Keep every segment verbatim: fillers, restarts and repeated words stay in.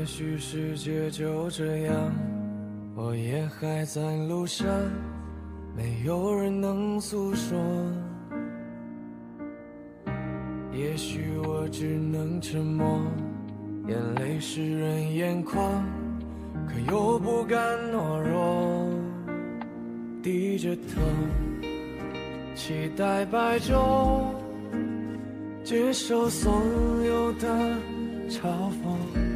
也许世界就这样，我也还在路上，没有人能诉说。也许我只能沉默，眼泪湿润眼眶，可又不敢懦弱，低着头期待白昼，接受所有的嘲讽，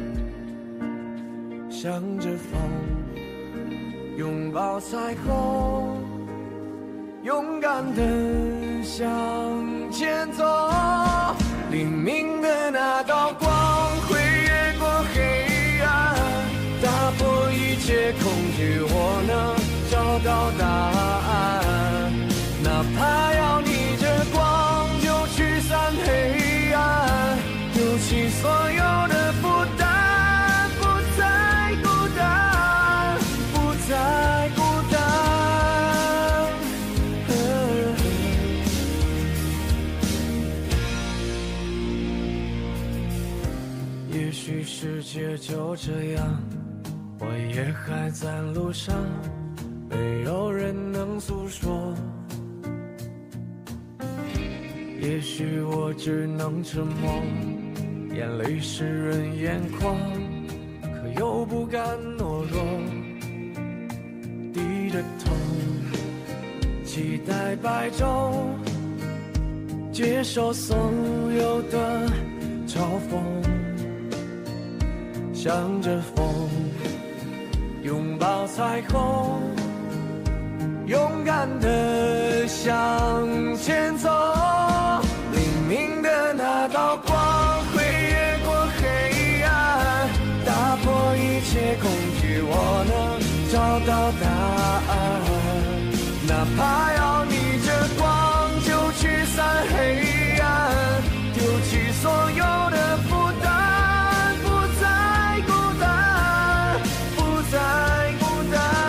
向着风拥抱彩虹，勇敢地向前走。黎明的那道光会越过黑暗，打破一切恐惧，我能找到答案。哪怕要逆着光就驱散黑暗，丢弃所有的负担，不再孤单，不再孤单。也许世界就这样，我也还在路上，没有人能诉说。也许我只能沉默，眼泪湿润眼眶，可又不敢懦弱，低着头期待白昼，接受所有的嘲讽，向着风拥抱彩虹，勇敢地向前走。黎明的那道光会越过黑暗，打破一切恐惧，我能找到答案。哪怕要逆着光就驱散黑暗，丢弃所有的负担，不再孤单，不再孤单。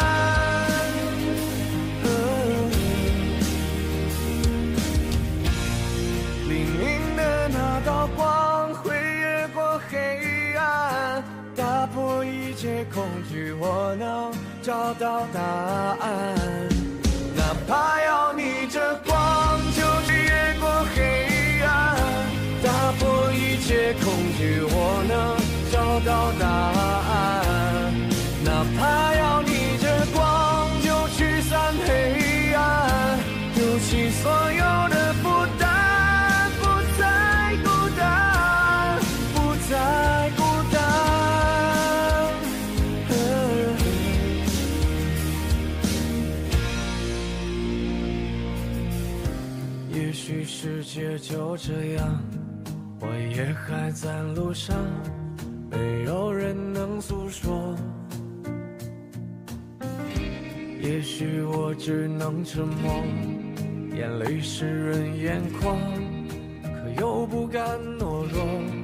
黎明的那道光会越过黑暗，打破一切恐惧，我能找到答案。哪怕要逆着光就去越过黑暗，打破一切恐惧，我能找到答案。哪怕要逆着光就驱散黑暗，丢弃所有的负担，不再孤单，不再孤单。也许世界就这样，我也还在路上，没有人能诉说。也许我只能沉默，眼泪湿润眼眶，可又不敢懦弱，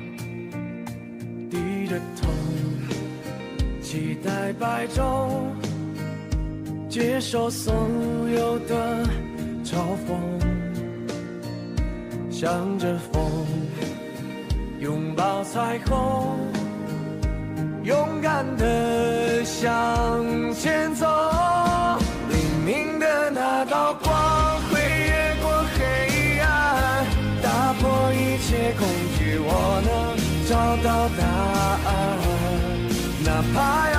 低着头期待白昼，接受所有的嘲讽，向着风拥抱彩虹，勇敢地向前走。黎明的那道光会越过黑暗，打破一切恐惧，我能找到答案。哪怕